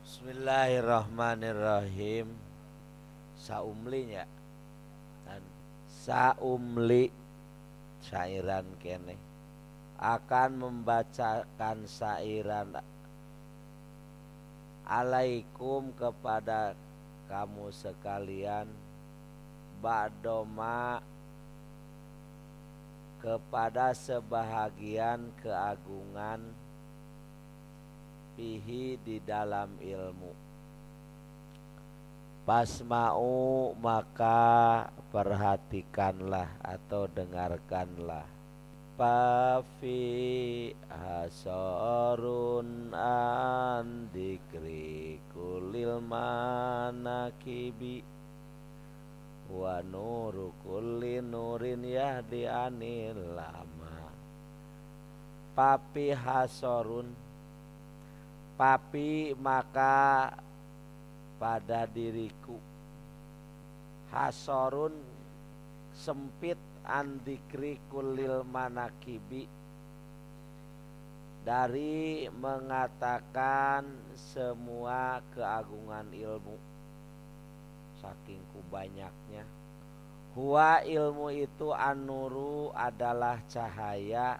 Bismillahirrahmanirrahim. Saumlinya dan saumli syairan kene akan membacakan syairan alaikum kepada kamu sekalian, ba'doma kepada sebahagian keagungan, fihi di dalam ilmu. Pasma'u maka perhatikanlah atau dengarkanlah. Pafi hasorun an dikri kulil manakibi wa nuru kulli nurin yahdi anil lama. Papi hasorun, papi maka pada diriku, hasorun sempit andikri kulil manakibi dari mengatakan semua keagungan ilmu, saking kubanyaknya. Huwa ilmu itu an-nuru adalah cahaya,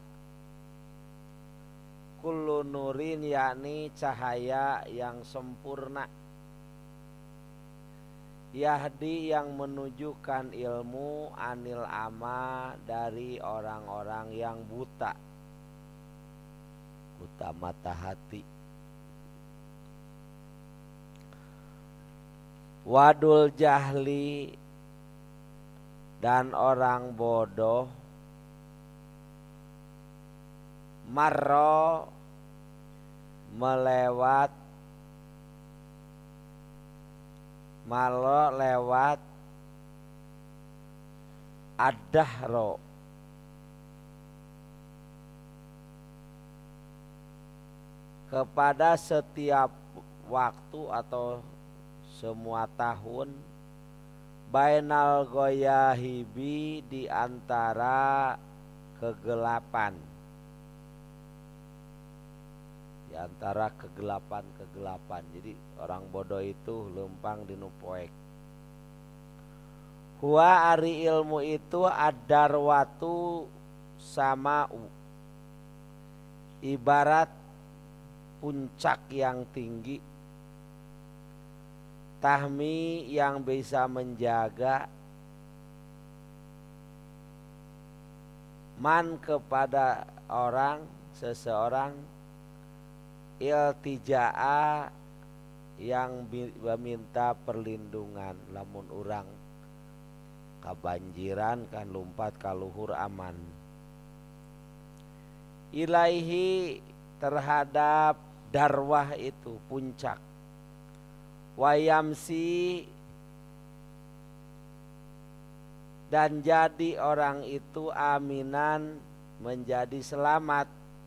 kullu nurin yakni cahaya yang sempurna, yahdi yang menunjukkan ilmu, anil ama dari orang-orang yang buta mata hati. Wadul jahli dan orang bodoh, marro melewat, malo lewat, ad-dahro kepada setiap waktu atau semua tahun, bainal goyahibi di antara kegelapan, di antara kegelapan. Jadi orang bodoh itu lempang dinu poek. Huwa ari ilmu itu ad-darwatu sama'u, ibarat puncak yang tinggi, tahmi yang bisa menjaga, man kepada orang seseorang, iltijaa yang meminta perlindungan, lamun urang kabanjiran kan lumpat kaluhur aman. Ilaihi terhadap darwah itu puncak, wayamsi dan jadi orang itu aminan menjadi selamat,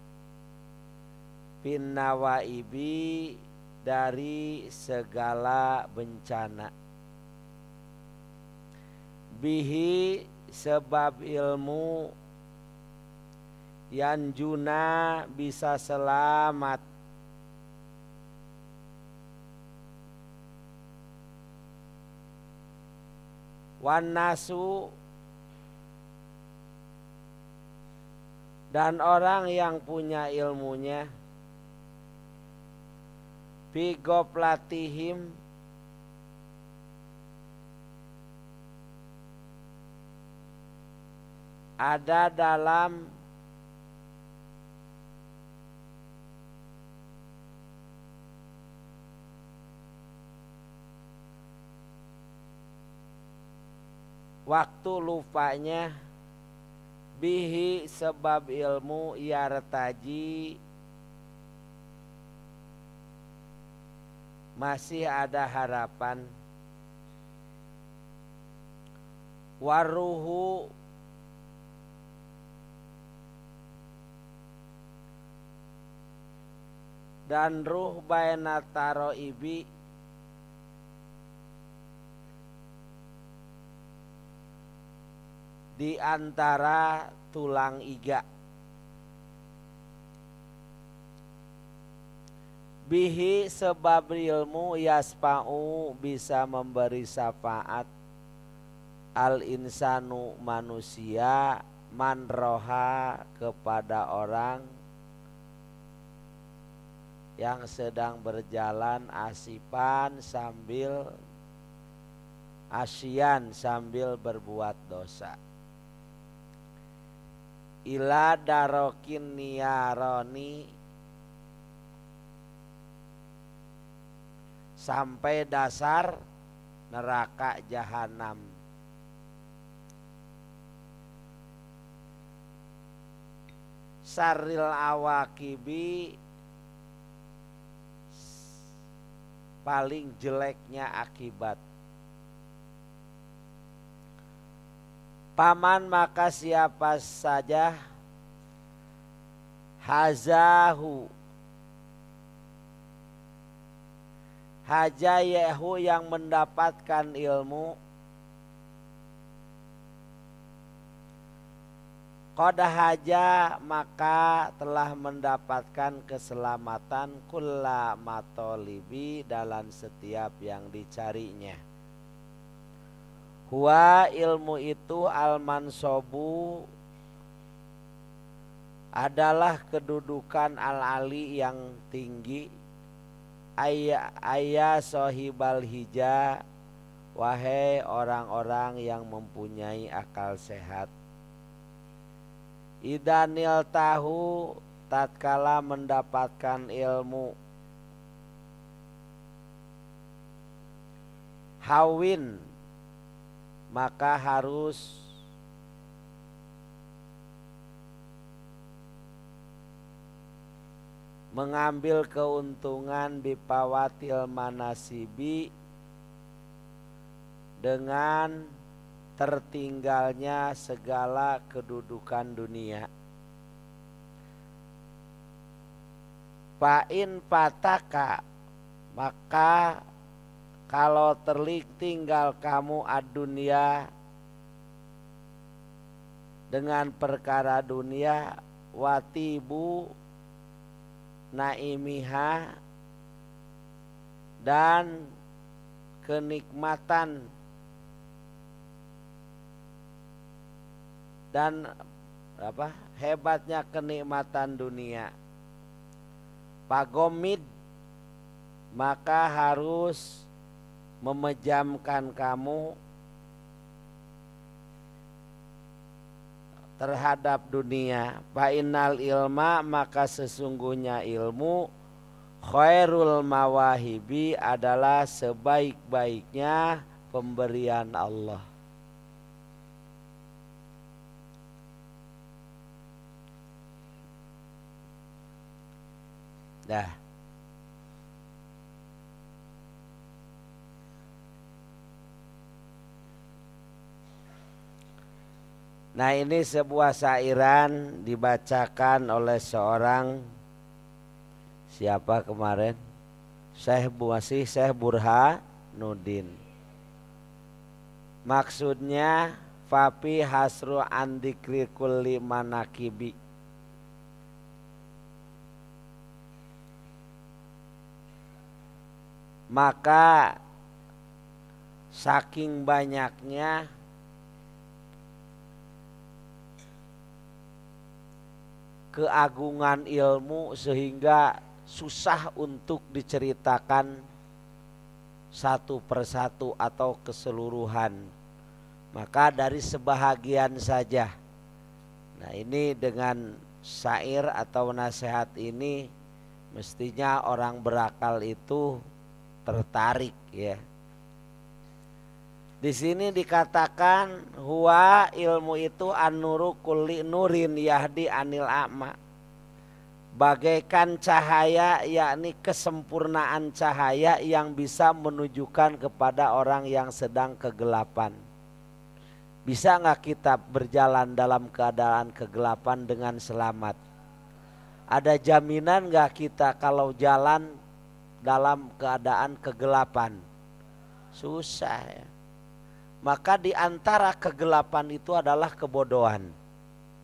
bin nawaibi dari segala bencana, bihi sebab ilmu, yanjuna bisa selamat, wanasu dan orang yang punya ilmunya, bigoplatihim ada dalam waktu lupanya, bihi sebab ilmu, yartaji masih ada harapan, waruhu dan ruh bainataro ibi di antara tulang iga, bihi sebab ilmu yasfa'u bisa memberi syafaat al insanu manusia man roha kepada orang yang sedang berjalan asyian sambil berbuat dosa. Ila darokin niyaroni sampai dasar neraka jahanam. Saril awakibi paling jeleknya akibat. Paman maka siapa saja hazahu hajayahu yang mendapatkan ilmu qad haja maka telah mendapatkan keselamatan kulla matolibi dalam setiap yang dicarinya. Huwa ilmu itu al-mansobu adalah kedudukan al-ali yang tinggi. Ayya sohibal hija wahai orang-orang yang mempunyai akal sehat. Idanil tahu tatkala mendapatkan ilmu hawin maka harus mengambil keuntungan bipawatil manasibi dengan tertinggalnya segala kedudukan dunia. Fa'in pataka maka kalau tertinggal kamu ad-dunya dengan perkara dunia watibu naimiha dan kenikmatan dan hebatnya kenikmatan dunia. Pagomid maka harus memejamkan kamu terhadap dunia. Fa'innal ilma maka sesungguhnya ilmu khairul mawahibi adalah sebaik-baiknya pemberian Allah. Dah. Nah ini sebuah syairan dibacakan oleh seorang siapa kemarin? Syekh Burhanuddin. Maksudnya fapi hasru andikri kulli manakibi. Maka saking banyaknya keagungan ilmu sehingga susah untuk diceritakan satu persatu atau keseluruhan. Maka dari sebahagian saja. Nah ini dengan syair atau nasihat ini mestinya orang berakal itu tertarik ya. Di sini dikatakan huwa ilmu itu an-nuru kulli nurin yahdi anil a'ma. Bagaikan cahaya yakni kesempurnaan cahaya yang bisa menunjukkan kepada orang yang sedang kegelapan. Bisa nggak kita berjalan dalam keadaan kegelapan dengan selamat? Ada jaminan nggak kita kalau jalan dalam keadaan kegelapan? Susah ya. Maka di antara kegelapan itu adalah kebodohan.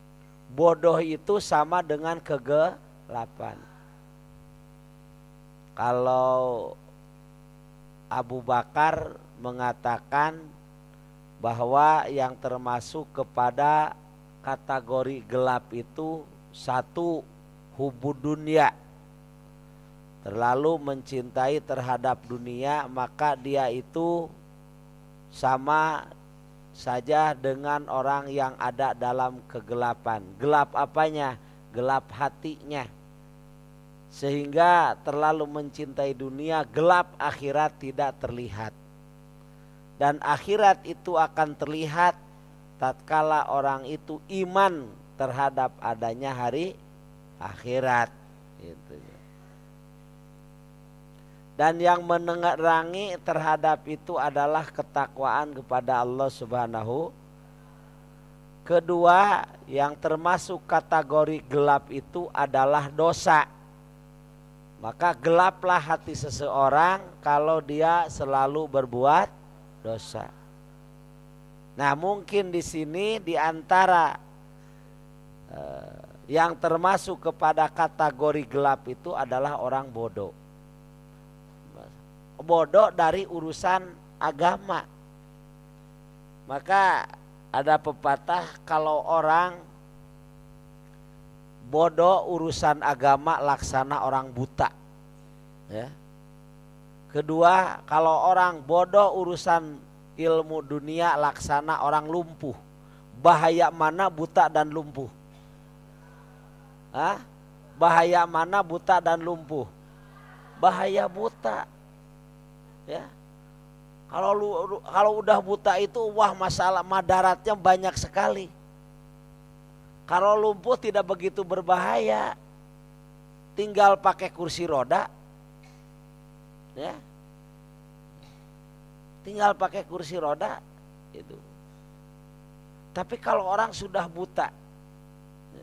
Bodoh itu sama dengan kegelapan. Kalau Abu Bakar mengatakan bahwa yang termasuk kepada kategori gelap itu satu, hubud dunia, terlalu mencintai terhadap dunia, maka dia itu sama saja dengan orang yang ada dalam kegelapan. Gelap apanya? Gelap hatinya. Sehingga terlalu mencintai dunia, gelap akhirat tidak terlihat. Dan akhirat itu akan terlihat tatkala orang itu iman terhadap adanya hari akhirat. Gitu. Dan yang menerangi terhadap itu adalah ketakwaan kepada Allah Subhanahu. Kedua, yang termasuk kategori gelap itu adalah dosa. Maka gelaplah hati seseorang kalau dia selalu berbuat dosa. Nah, mungkin di sini di antara yang termasuk kepada kategori gelap itu adalah orang bodoh. Bodoh dari urusan agama. Maka ada pepatah, kalau orang bodoh urusan agama laksana orang buta, ya. Kedua, kalau orang bodoh urusan ilmu dunia laksana orang lumpuh. Bahaya mana buta dan lumpuh? Hah? Bahaya mana buta dan lumpuh? Bahaya buta. Ya. Kalau udah buta itu wah masalah madaratnya banyak sekali. Kalau lumpuh tidak begitu berbahaya. Tinggal pakai kursi roda. Ya. Tinggal pakai kursi roda itu. Tapi kalau orang sudah buta. Ya.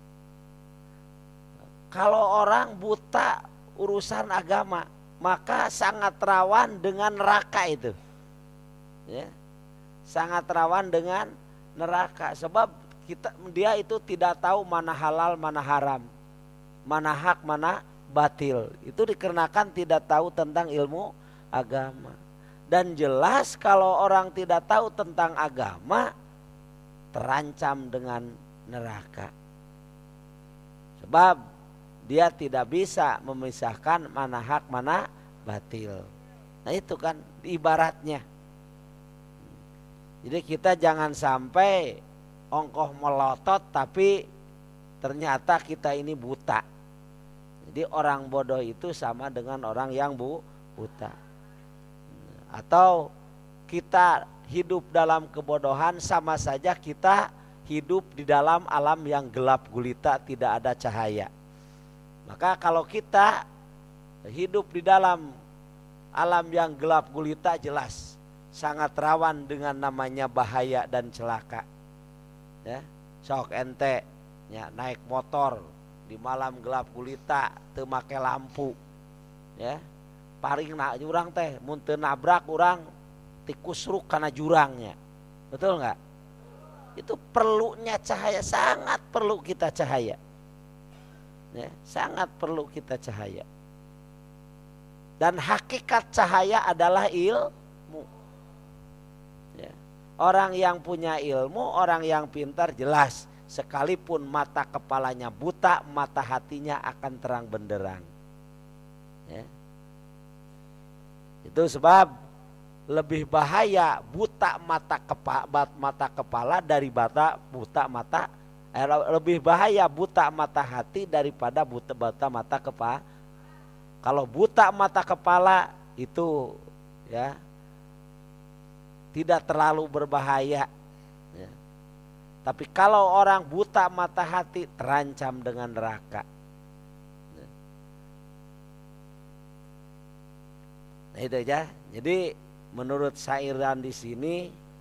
Kalau orang buta urusan agama, maka sangat rawan dengan neraka itu. Ya. Sangat rawan dengan neraka. Sebab dia itu tidak tahu mana halal, mana haram, mana hak, mana batil. Itu dikarenakan tidak tahu tentang ilmu agama. Dan jelas kalau orang tidak tahu tentang agama, terancam dengan neraka. Sebab dia tidak bisa memisahkan mana hak, mana batil. Nah itu kan ibaratnya. Jadi kita jangan sampai ongkoh melotot tapi ternyata kita ini buta. Jadi orang bodoh itu sama dengan orang yang buta. Atau kita hidup dalam kebodohan sama saja kita hidup di dalam alam yang gelap gulita, tidak ada cahaya. Maka kalau kita hidup di dalam alam yang gelap gulita, jelas sangat rawan dengan namanya bahaya dan celaka. Ya, sok ente ya, naik motor di malam gelap gulita teu make lampu. Ya. Paring na jurang teh mun teu nabrak urang tikusruk kana jurangnya. Betul enggak? Itu perlunya cahaya, sangat perlu kita cahaya. Ya, sangat perlu kita cahaya. Dan hakikat cahaya adalah ilmu. Ya. Orang yang punya ilmu, orang yang pintar, jelas sekalipun mata kepalanya buta, mata hatinya akan terang benderang. Ya. Itu sebab lebih bahaya buta mata kepala dari buta mata. Lebih bahaya buta mata hati daripada buta mata kepala. Kalau buta mata kepala itu ya tidak terlalu berbahaya. Ya. Tapi kalau orang buta mata hati terancam dengan neraka. Ya. Nah itu aja. Jadi menurut syairan di sini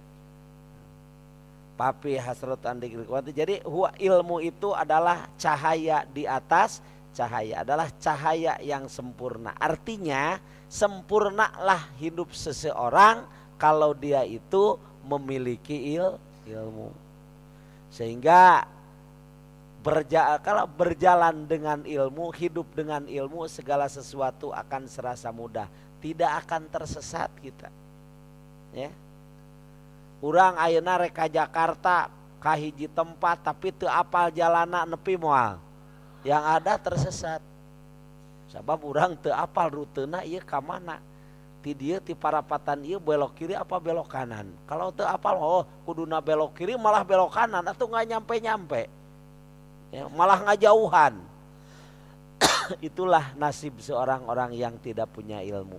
Papi hasrat andikrikuati. Jadi ilmu itu adalah cahaya di atas cahaya, adalah cahaya yang sempurna. Artinya sempurnalah hidup seseorang kalau dia itu memiliki ilmu. Sehingga Kalau berjalan dengan ilmu, hidup dengan ilmu, segala sesuatu akan serasa mudah. Tidak akan tersesat kita. Ya. Urang ayeuna rek ka Jakarta ka hiji tempat tapi teu apal jalana nepi moal. Yang ada tersesat. Sabab urang teu apal rutena ieu ka mana. Ti dieu ti parapatan ieu belok kiri apa belok kanan. Kalau teu apal oh kuduna belok kiri malah belok kanan atuh enggak nyampe-nyampe. Ya, malah ngajauhan. Itulah nasib seorang orang yang tidak punya ilmu.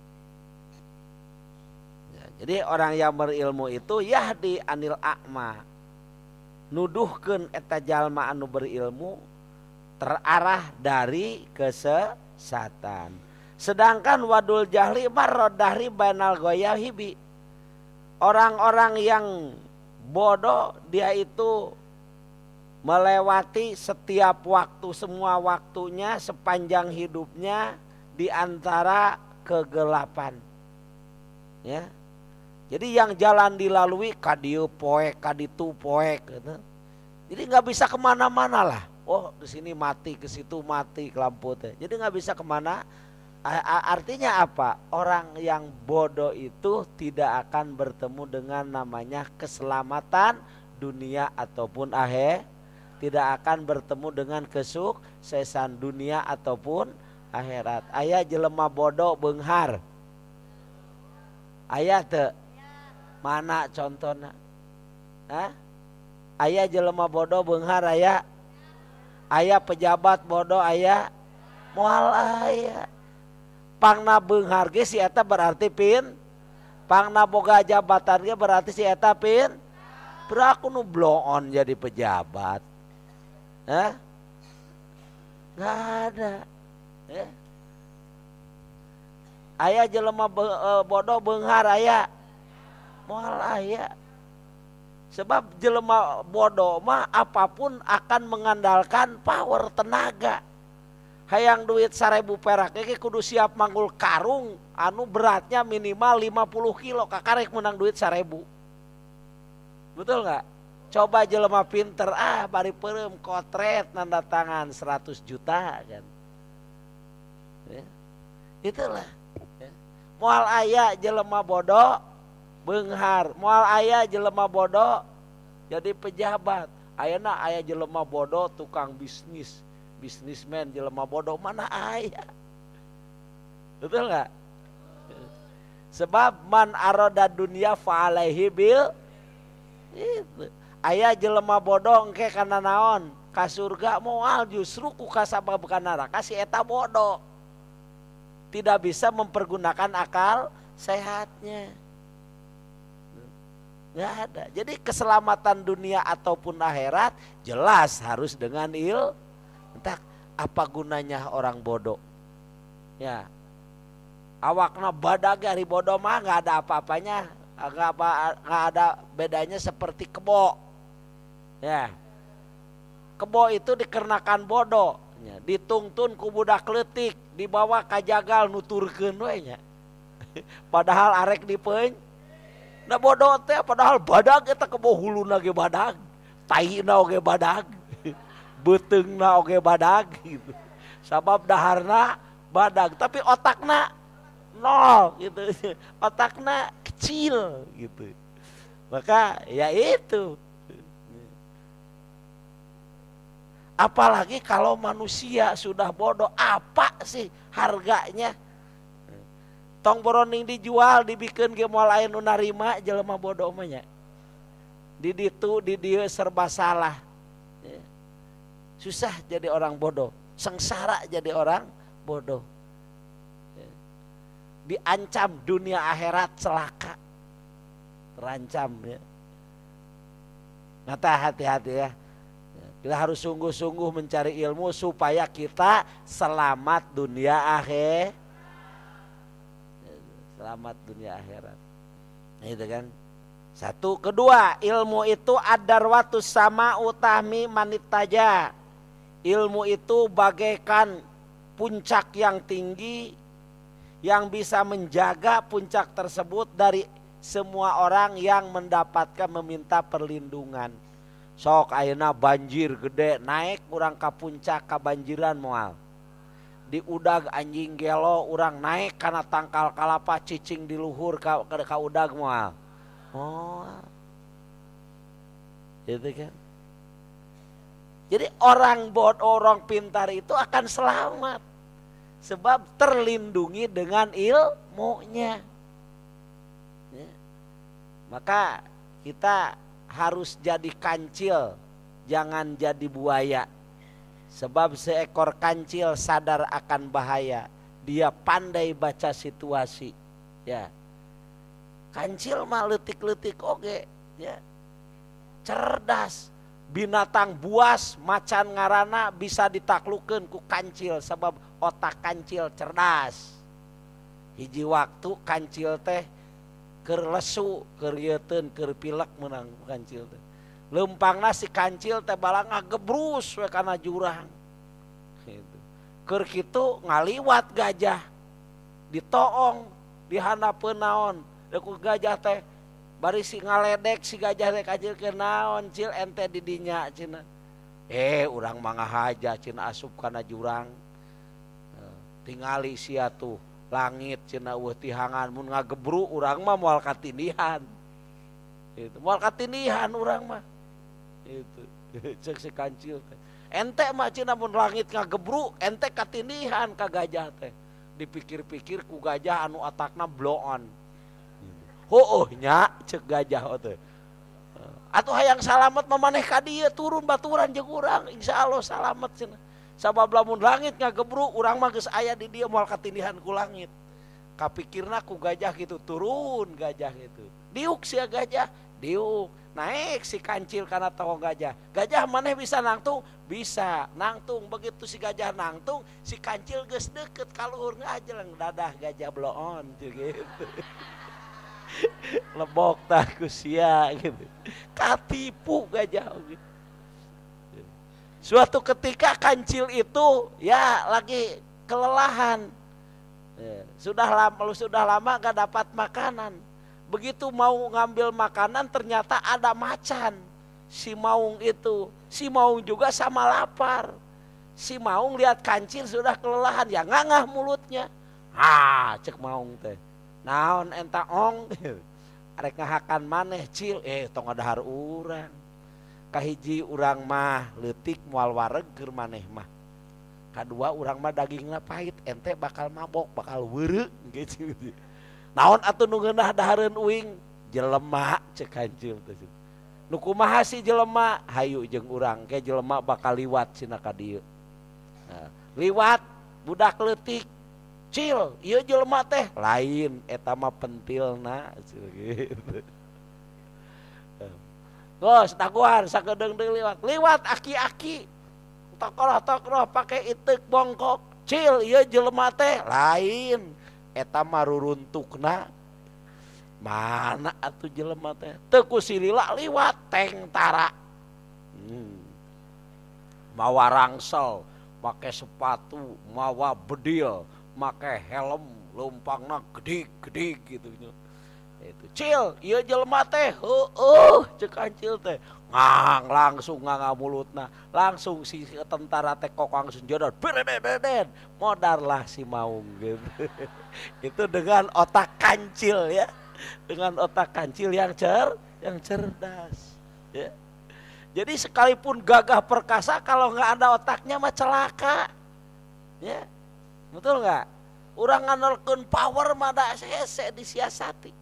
Ya, jadi orang yang berilmu itu yahdi anil a'ma, nuduhkeun eta jalma anu berilmu terarah dari kesesatan. Sedangkan wadul jahli marrodahri bainal goyahibi, orang-orang yang bodoh dia itu melewati setiap waktu, semua waktunya sepanjang hidupnya di antara kegelapan. Ya. Jadi yang jalan dilalui kadieu poek, kaditu poek gitu. Jadi nggak bisa kemana-mana lah. Oh di sini mati, ke situ mati lampu teh. Jadi nggak bisa kemana. Artinya apa? Orang yang bodoh itu tidak akan bertemu dengan namanya keselamatan dunia ataupun akhir. Tidak akan bertemu dengan kesuksesan dunia ataupun akhirat. Aya jelema bodoh beunghar. Aya teu? Mana contohna? Hah? Aya jelema bodoh beunghar aya? Aya pejabat bodoh aya? Moal aya. Pangna beunghar ge si eta berarti pangna boga jabatan ge berarti si eta beraku nu bloon jadi pejabat. Hah? Nggak ada. Ya. Aya jelema bodoh beunghar aya? Moal aya. Sebab jelema bodoh mah apapun akan mengandalkan power tenaga. Hayang duit 1000 perak ge kudu siap manggul karung anu beratnya minimal 50 kilo kakarek menang duit 1000. Betul nggak? Coba jelema pinter bari peureum kotret nanda tangan 100 juta kan. Ya. Itulah. Ya. Moal aya jelema bodoh beunghar, moal aya jelema bodoh jadi pejabat. Ayeuna aya jelema bodoh tukang bisnis, bisnismen jelema bodoh mana aya. Betul nggak? Sebab man aroda dunia fa alaihi bil itu. Aya jelema bodoh engke kana naon? Ka surga moal justru ku kasabab ka neraka si eta bodoh. Tidak bisa mempergunakan akal sehatnya. Enggak ada. Jadi keselamatan dunia ataupun akhirat jelas harus dengan ilmu. Entah apa gunanya orang bodoh. Ya. Awakna badag hari bodoh mah enggak ada apa-apanya. Enggak ada bedanya seperti kebo. Ya, kebo itu dikarenakan bodoh, ya, ditungtun ku budak leutik, dibawa ka jagal nuturkeun we nya. Padahal arek dipeun. Da bodoh teh padahal badag eta kebo huluna ge badag, taina oge badag, beuteungna oge badag gitu. Sabab daharna badag, tapi otakna nol gitu. Otakna kecil gitu. Maka ya itu. Apalagi kalau manusia sudah bodoh, apa sih harganya? Tong boroning dijual, dibikeun ge moal aya nu narima jelema bodoh mah nya. Di ditu di dieu serba salah. Susah jadi orang bodoh, sengsara jadi orang bodoh. Diancam dunia akhirat celaka. Terancam ya. Mata hati-hati ya. Kita harus sungguh-sungguh mencari ilmu supaya kita selamat dunia akhir. Selamat dunia akhirat. Nah, itu kan. Satu, kedua, ilmu itu adarwatus sama utahmi manitaja. Ilmu itu bagaikan puncak yang tinggi yang bisa menjaga puncak tersebut dari semua orang yang mendapatkan meminta perlindungan. Sok ayeuna banjir gede naik urang ka puncak kabanjiran moal. Di udag anjing gelo urang naik karena tangkal kalapa cicing di luhur ka udag moal. Oh. Gitu kan. Jadi orang pintar itu akan selamat. Sebab terlindungi dengan ilmunya. Ya. Maka kita harus jadi kancil, jangan jadi buaya. Sebab seekor kancil sadar akan bahaya, dia pandai baca situasi. Ya, kancil mah leutik-leutik oge, ya, cerdas. Binatang buas macan ngarana bisa ditaklukkeun ku kancil, sebab otak kancil cerdas. Hiji waktu kancil teh keur lesu, keur yeuteun, keur pilek menang kancil teh. Leumpangna si kancil teh bala ngagebrus we kana jurang. Gitu. Keur kitu ngaliwat gajah. Ditoong, dihandapeun naon. Ku gajah teh bari si ngaledek si gajah teh kacil ke naon cil ente di dinya cenah. Urang mah ngahaja cenah asup kana jurang. Tingali sia tuh langit cenah eueuh tihangan mun ngagebru urang mah moal katindihan. Itu moal katindihan urang mah. Itu cek si kancil teh. Ente mah cenah mun langit ngagebru ente katindihan ka gajah teh. Dipikir-pikir ku gajah anu otakna blow on. Heueuh nya cek gajah teh. Atuh hayang salamet mamaneh ka dieu turun baturan jeung urang insyaallah salamet cenah. Sabab lamun langit ngagebru urang mah geus aya di dieu moal katindihan ku langit. Kapikirna ku gajah gitu turun gajah gitu. Diuk sia gajah, diuk. Naik si kancil kana tong gajah. Gajah maneh bisa nangtung? Bisa nangtung. Begitu si gajah nangtung, si kancil geus deukeut ka luhur ngajeleng dadah gajah blow on gitu. Lebok tah ku sia gitu. Katipu gajah gitu. Suatu ketika kancil itu ya lagi kelelahan. Sudah lama gak dapat makanan. Begitu mau ngambil makanan ternyata ada macan. Si maung itu, si maung juga sama lapar. Si maung lihat kancil sudah kelelahan, ya ngangah mulutnya. Cek maung teh. Naon enta ong. Arek ngahakan maneh cil, tong ngadahar urang. Kahiji urang mah leutik moal wareg keur maneh mah. Kadua urang mah dagingna pahit, ente bakal mabok, bakal weureu gitu. Naon atuh nu ngeunah dahareun uing? Jelema cek kancil teh. Nu kumaha si jelema? Hayu jeung urang ke jelema bakal liwat cenah ka dieu. Liwat budak leutik. Cil, ieu jelema teh lain eta mah pentilna gitu. Gos daguan sakedeung deui liwat aki-aki. Tokroh pake itek bongkok. Cil, ieu jelema teh lain eta mah ruruntukna. Mana atuh jelema teh? Teu ku silila liwat tengtara. Mawa rangsel, make sepatu, mawa bedil, make helm, leumpangna gedig-gedig gitu nya. Itu cil, ieu jelema teh heueuh ceuk kancil teh. Langsung mulutna, langsung si tentara teh kok langsung jodor, beden, modarlah si maung gitu. Itu dengan otak kancil ya, dengan otak kancil yang cerdas. Ya. Jadi sekalipun gagah perkasa kalau nggak ada otaknya mah celaka, ya betul nggak? Urang nganalkeun power mah da hese disiasati,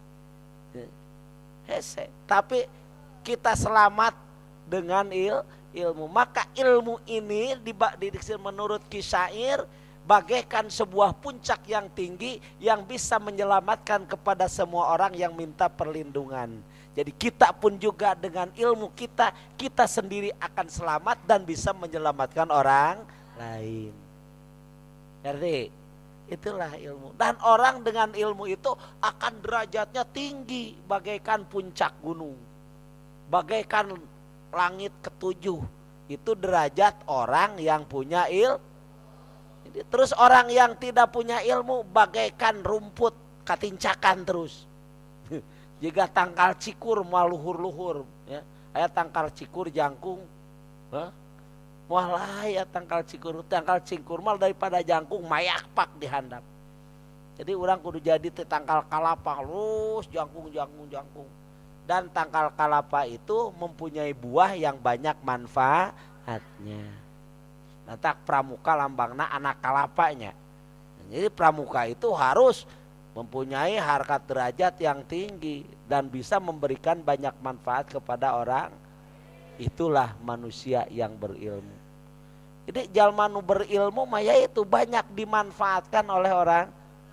hese. Tapi kita selamat dengan ilmu. Maka ilmu ini didiksi menurut Kisyair bagaikan sebuah puncak yang tinggi yang bisa menyelamatkan kepada semua orang yang minta perlindungan. Jadi kita pun juga dengan ilmu kita sendiri akan selamat dan bisa menyelamatkan orang lain. Jadi itulah ilmu. Dan orang dengan ilmu itu akan derajatnya tinggi bagaikan puncak gunung. Bagaikan langit ketujuh. Itu derajat orang yang punya ilmu. Terus orang yang tidak punya ilmu bagaikan rumput katincakan terus. Jika tangkal cikur mau luhur-luhur ya. aya tangkal cikur jangkung. Moal aya tangkal cikur mal daripada jangkung mayak pak dihandap. Jadi orang kudu jadi tangkal kalapa lurus jangkung. Dan tangkal kalapa itu mempunyai buah yang banyak manfaatnya. Nantak pramuka lambangna anak kalapanya. Jadi pramuka itu harus mempunyai harkat derajat yang tinggi dan bisa memberikan banyak manfaat kepada orang. Itulah manusia yang berilmu. Jadi jalma nu berilmu maya itu banyak dimanfaatkan oleh orang.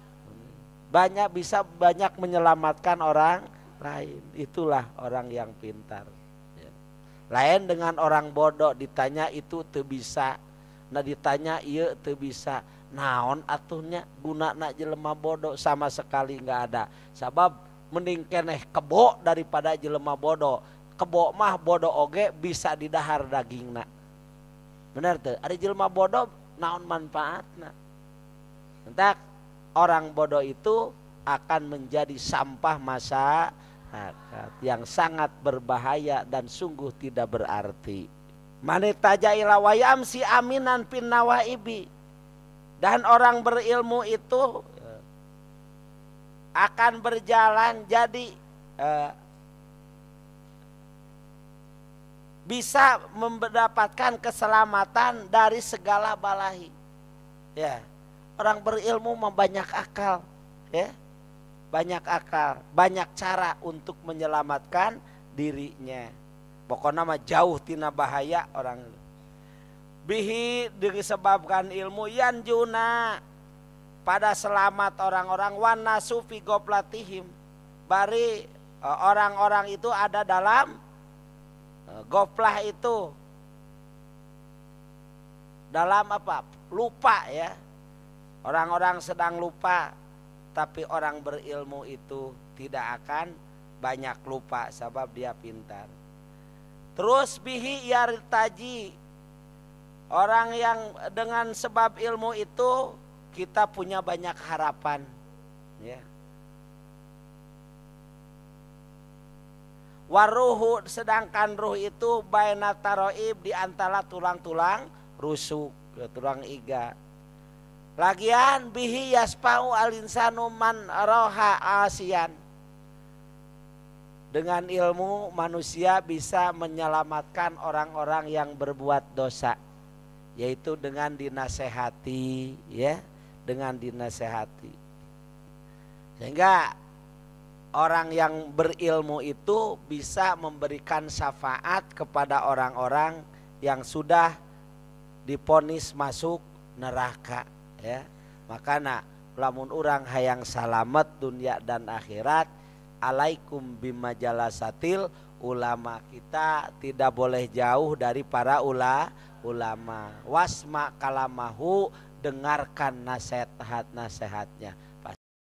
Banyak menyelamatkan orang lain. Itulah orang yang pintar. Lain dengan orang bodoh ditanya itu teu bisa. Nah ditanya ieu teu bisa. Naon atuhnya gunana jelema bodoh sama sekali enggak ada. Sabab mending keneh kebo daripada jelema bodoh. Kebo mah bodoh oge bisa didahar dagingna. Benar tuh, ada jelema bodoh naon manfaatna. Entak orang bodoh itu akan menjadi sampah masyarakat yang sangat berbahaya dan sungguh tidak berarti. Manitaja ila wayam si aminan pin nawaibi. Dan orang berilmu itu akan berjalan jadi bisa mendapatkan keselamatan dari segala balahi. Ya, orang berilmu banyak akal, ya, banyak akal, banyak cara untuk menyelamatkan dirinya. Pokoknya mah jauh tina bahaya orang. Bihi disebabkan ilmu yanjuna pada selamat orang-orang wanasu fi goplatihim. Bari orang-orang itu ada dalam goplah itu dalam apa? Lupa ya. Orang-orang sedang lupa, tapi orang berilmu itu tidak akan banyak lupa sebab dia pintar. Terus bihi yartaji, orang yang dengan sebab ilmu itu kita punya banyak harapan, ya. Waruhu, sedangkan ruh itu baina taroib, di antara tulang-tulang rusuk, tulang iga. Lagian bihi yaspau alinsanu man roha asian. Dengan ilmu manusia bisa menyelamatkan orang-orang yang berbuat dosa, yaitu dengan dinasehati, ya, dengan dinasehati. Sehingga orang yang berilmu itu bisa memberikan syafaat kepada orang-orang yang sudah diponis masuk neraka, ya. Makana lamun urang hayang salamet dunia dan akhirat, alaikum bimajalasatil ulama, kita tidak boleh jauh dari para ulama. Wasma kalamahu, dengarkan nasihat-nasihatnya.